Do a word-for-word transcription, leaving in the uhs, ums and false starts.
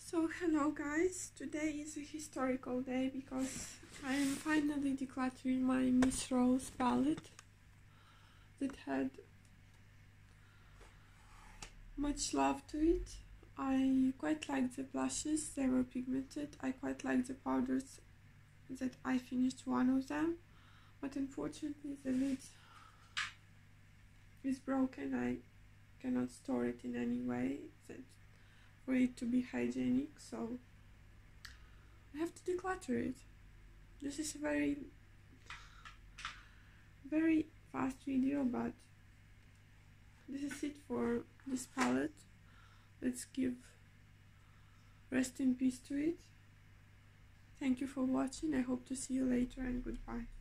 So hello guys, today is a historical day because I am finally decluttering my Miss Rose palette that had much love to it. I quite liked the blushes, they were pigmented. I quite liked the powders that I finished one of them, but unfortunately the lid is broken. I cannot store it in any way that for it to be hygienic, so I have to declutter it. This is a very very fast video, but this is it for this palette. Let's give rest in peace to it. Thank you for watching. I hope to see you later, and goodbye.